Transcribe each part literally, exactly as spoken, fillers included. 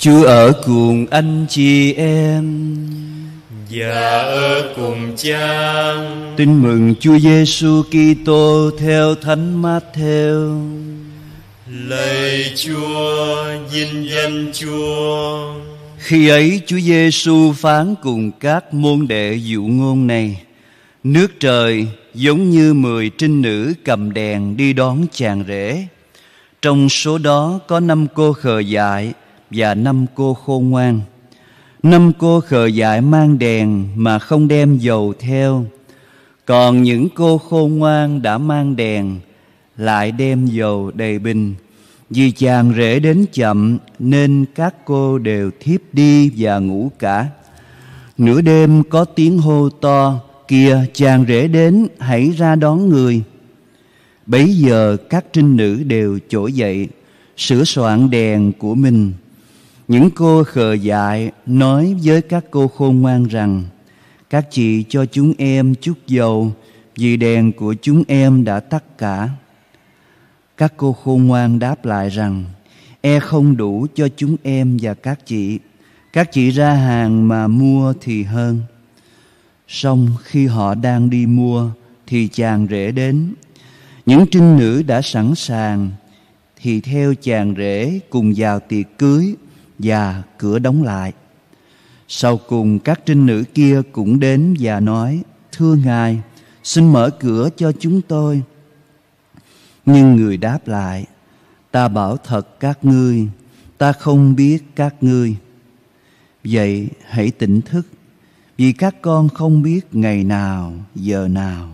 Chúa ở cùng anh chị em và ở cùng Cha. Tin mừng Chúa Giêsu Kitô theo Thánh Mát-thêu. Lạy Chúa, vinh danh Chúa. Khi ấy Chúa Giêsu phán cùng các môn đệ dụ ngôn này: nước trời giống như mười trinh nữ cầm đèn đi đón chàng rể. Trong số đó có năm cô khờ dại và năm cô khôn ngoan. Năm cô khờ dại mang đèn mà không đem dầu theo, còn những cô khôn ngoan đã mang đèn lại đem dầu đầy bình. Vì chàng rể đến chậm nên các cô đều thiếp đi và ngủ cả. Nửa đêm có tiếng hô to: kìa, chàng rể đến, hãy ra đón người. Bấy giờ các trinh nữ đều trỗi dậy, sửa soạn đèn của mình. Những cô khờ dại nói với các cô khôn ngoan rằng: các chị cho chúng em chút dầu, vì đèn của chúng em đã tắt cả. Các cô khôn ngoan đáp lại rằng: e không đủ cho chúng em và các chị, các chị ra hàng mà mua thì hơn. Song khi họ đang đi mua thì chàng rể đến. Những trinh nữ đã sẵn sàng thì theo chàng rể cùng vào tiệc cưới, và cửa đóng lại. Sau cùng các trinh nữ kia cũng đến và nói: thưa Ngài, xin mở cửa cho chúng tôi. Nhưng người đáp lại: ta bảo thật các ngươi, ta không biết các ngươi. Vậy hãy tỉnh thức, vì các con không biết ngày nào, giờ nào.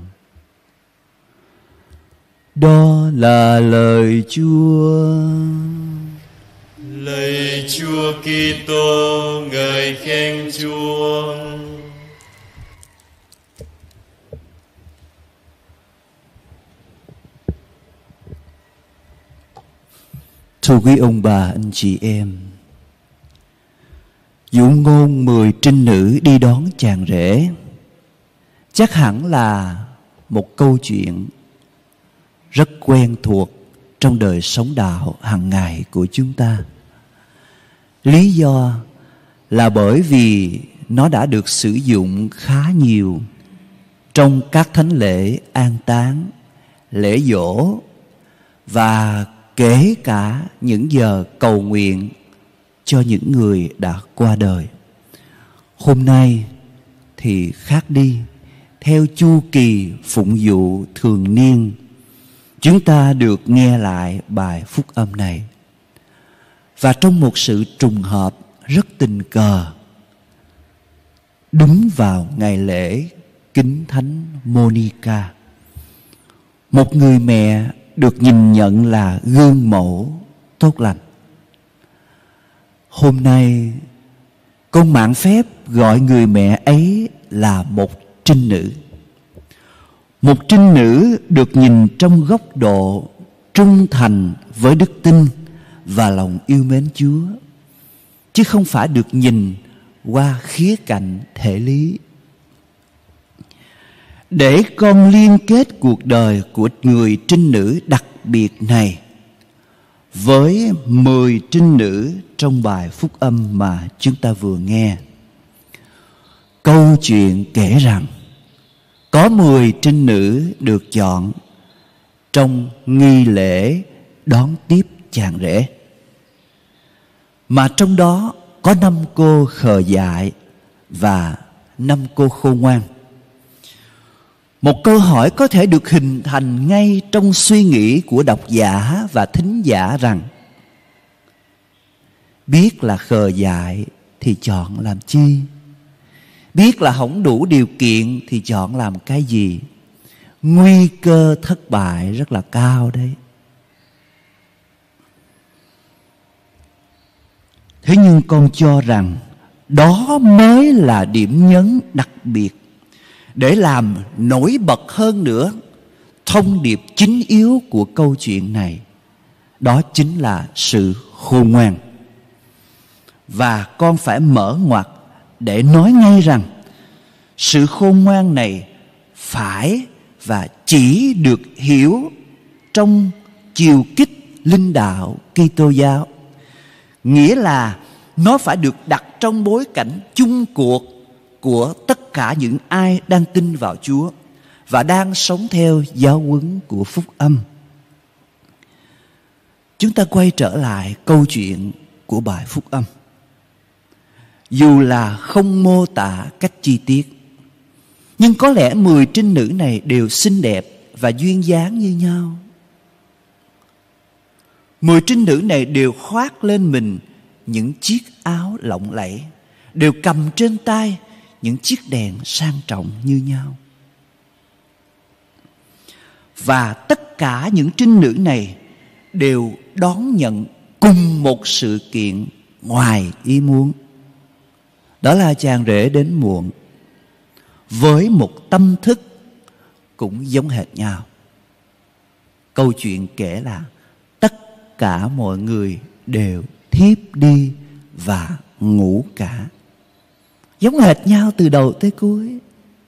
Đó là lời Chúa. Lạy Chúa Kitô, ngợi khen Chúa. Thưa quý ông bà, anh chị em, dụ ngôn mười trinh nữ đi đón chàng rể chắc hẳn là một câu chuyện rất quen thuộc trong đời sống đạo hàng ngày của chúng ta. Lý do là bởi vì nó đã được sử dụng khá nhiều trong các thánh lễ an táng, lễ giỗ và kể cả những giờ cầu nguyện cho những người đã qua đời. Hôm nay thì khác đi. Theo chu kỳ phụng vụ thường niên, chúng ta được nghe lại bài phúc âm này. Và trong một sự trùng hợp rất tình cờ, đúng vào ngày lễ kính thánh Monica, một người mẹ được nhìn nhận là gương mẫu tốt lành. Hôm nay con mạn phép gọi người mẹ ấy là một trinh nữ. Một trinh nữ được nhìn trong góc độ trung thành với đức tin và lòng yêu mến Chúa, chứ không phải được nhìn qua khía cạnh thể lý. Để con liên kết cuộc đời của người trinh nữ đặc biệt này với mười trinh nữ trong bài phúc âm mà chúng ta vừa nghe. Câu chuyện kể rằng có mười trinh nữ được chọn trong nghi lễ đón tiếp chàng rể, mà trong đó có năm cô khờ dại và năm cô khôn ngoan. Một câu hỏi có thể được hình thành ngay trong suy nghĩ của độc giả và thính giả rằng: biết là khờ dại thì chọn làm chi? Biết là không đủ điều kiện thì chọn làm cái gì? Nguy cơ thất bại rất là cao đấy. Thế nhưng con cho rằng đó mới là điểm nhấn đặc biệt để làm nổi bật hơn nữa thông điệp chính yếu của câu chuyện này. Đó chính là sự khôn ngoan. Và con phải mở ngoặt để nói ngay rằng sự khôn ngoan này phải và chỉ được hiểu trong chiều kích linh đạo Kitô giáo. Nghĩa là nó phải được đặt trong bối cảnh chung cuộc của tất cả những ai đang tin vào Chúa và đang sống theo giáo huấn của phúc âm. Chúng ta quay trở lại câu chuyện của bài phúc âm. Dù là không mô tả cách chi tiết, nhưng có lẽ mười trinh nữ này đều xinh đẹp và duyên dáng như nhau. Mười trinh nữ này đều khoác lên mình những chiếc áo lộng lẫy, đều cầm trên tay những chiếc đèn sang trọng như nhau. Và tất cả những trinh nữ này đều đón nhận cùng một sự kiện ngoài ý muốn. Đó là chàng rể đến muộn, với một tâm thức cũng giống hệt nhau. Câu chuyện kể là tất cả mọi người đều thiếp đi và ngủ cả, giống hệt nhau từ đầu tới cuối.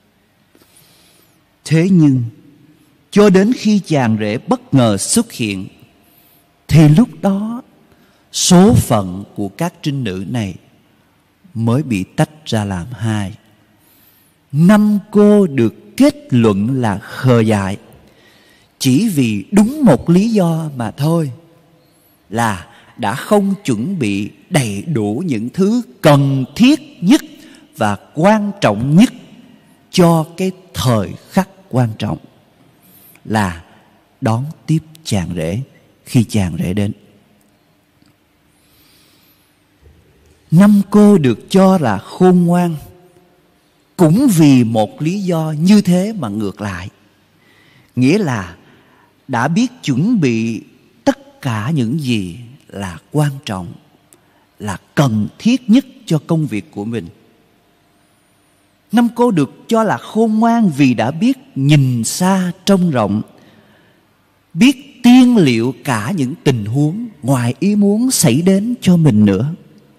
Thế nhưng cho đến khi chàng rể bất ngờ xuất hiện, thì lúc đó số phận của các trinh nữ này mới bị tách ra làm hai. Năm cô được kết luận là khờ dại chỉ vì đúng một lý do mà thôi, là đã không chuẩn bị đầy đủ những thứ cần thiết nhất và quan trọng nhất cho cái thời khắc quan trọng, là đón tiếp chàng rể khi chàng rể đến. Năm cô được cho là khôn ngoan cũng vì một lý do như thế mà ngược lại, nghĩa là đã biết chuẩn bị tất cả những gì là quan trọng, là cần thiết nhất cho công việc của mình. Năm cô được cho là khôn ngoan vì đã biết nhìn xa trông rộng, biết tiên liệu cả những tình huống ngoài ý muốn xảy đến cho mình nữa.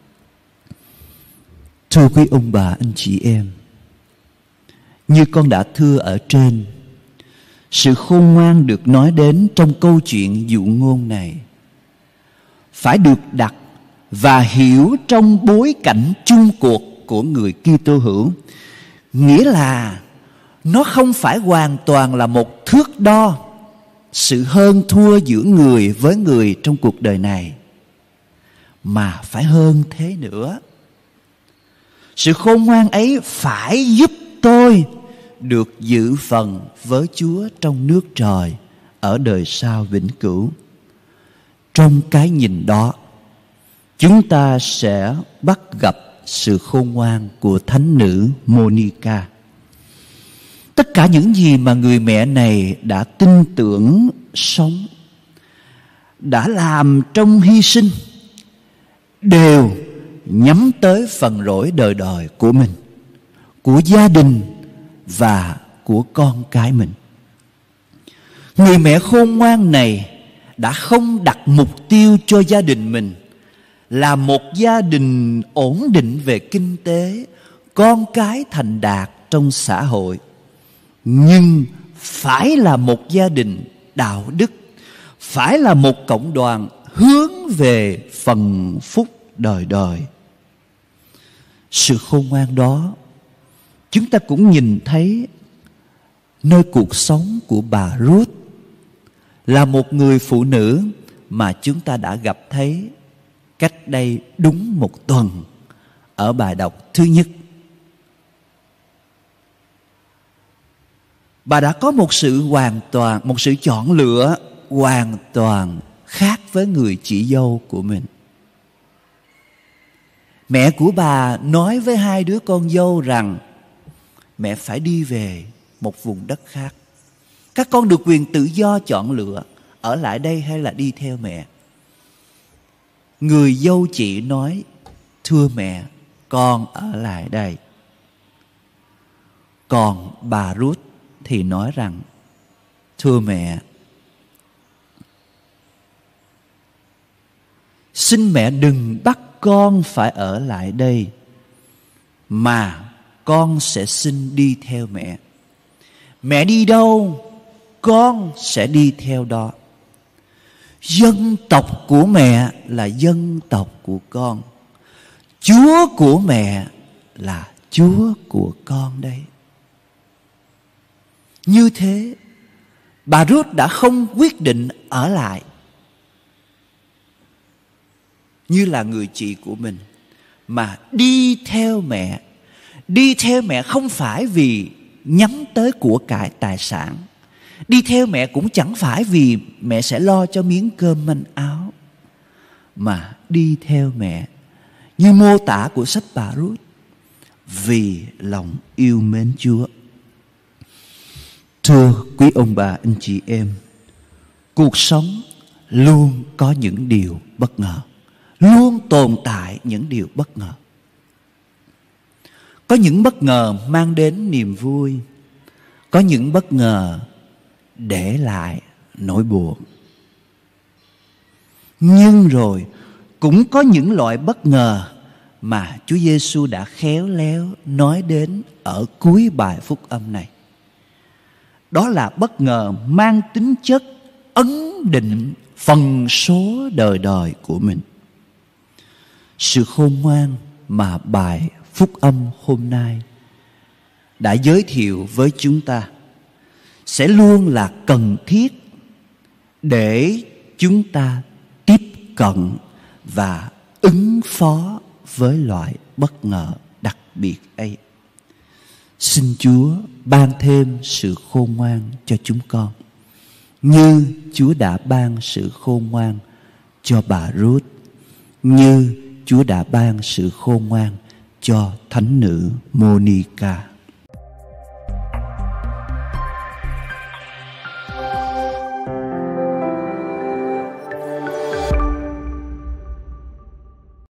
Thưa quý ông bà, anh chị em, như con đã thưa ở trên, sự khôn ngoan được nói đến trong câu chuyện dụ ngôn này phải được đặt và hiểu trong bối cảnh chung cuộc của người Kitô hữu, nghĩa là nó không phải hoàn toàn là một thước đo sự hơn thua giữa người với người trong cuộc đời này, mà phải hơn thế nữa. Sự khôn ngoan ấy phải giúp tôi được dự phần với Chúa trong nước trời ở đời sau vĩnh cửu. Trong cái nhìn đó, chúng ta sẽ bắt gặp sự khôn ngoan của thánh nữ Monica. Tất cả những gì mà người mẹ này đã tin tưởng sống, đã làm trong hy sinh, đều nhắm tới phần rỗi đời đời của mình, của gia đình và của con cái mình. Người mẹ khôn ngoan này đã không đặt mục tiêu cho gia đình mình là một gia đình ổn định về kinh tế, con cái thành đạt trong xã hội, nhưng phải là một gia đình đạo đức, phải là một cộng đoàn hướng về phần phúc đời đời. Sự khôn ngoan đó chúng ta cũng nhìn thấy nơi cuộc sống của bà Ruth, là một người phụ nữ mà chúng ta đã gặp thấy cách đây đúng một tuần ở bài đọc thứ nhất. Bà đã có một sự hoàn toàn, một sự chọn lựa hoàn toàn khác với người chị dâu của mình. Mẹ của bà nói với hai đứa con dâu rằng mẹ phải đi về một vùng đất khác. Các con được quyền tự do chọn lựa ở lại đây hay là đi theo mẹ. Người dâu chị nói: thưa mẹ, con ở lại đây. Còn bà Ruth thì nói rằng: thưa mẹ, xin mẹ đừng bắt con phải ở lại đây, mà con sẽ xin đi theo mẹ. Mẹ đi đâu, con sẽ đi theo đó. Dân tộc của mẹ là dân tộc của con, Chúa của mẹ là Chúa của con đây. Như thế, bà Ruth đã không quyết định ở lại như là người chị của mình, mà đi theo mẹ. Đi theo mẹ không phải vì nhắm tới của cải tài sản. Đi theo mẹ cũng chẳng phải vì mẹ sẽ lo cho miếng cơm manh áo, mà đi theo mẹ như mô tả của sách bà Ruth, vì lòng yêu mến Chúa. Thưa quý ông bà anh chị em, cuộc sống luôn có những điều bất ngờ, luôn tồn tại những điều bất ngờ. Có những bất ngờ mang đến niềm vui, có những bất ngờ để lại nỗi buồn. Nhưng rồi cũng có những loại bất ngờ mà Chúa Giêsu đã khéo léo nói đến ở cuối bài phúc âm này. Đó là bất ngờ mang tính chất ấn định phần số đời đời của mình. Sự khôn ngoan mà bài phúc âm hôm nay đã giới thiệu với chúng ta sẽ luôn là cần thiết để chúng ta tiếp cận và ứng phó với loại bất ngờ đặc biệt ấy. Xin Chúa ban thêm sự khôn ngoan cho chúng con, như Chúa đã ban sự khôn ngoan cho bà Ruth, như Chúa đã ban sự khôn ngoan cho thánh nữ Monica.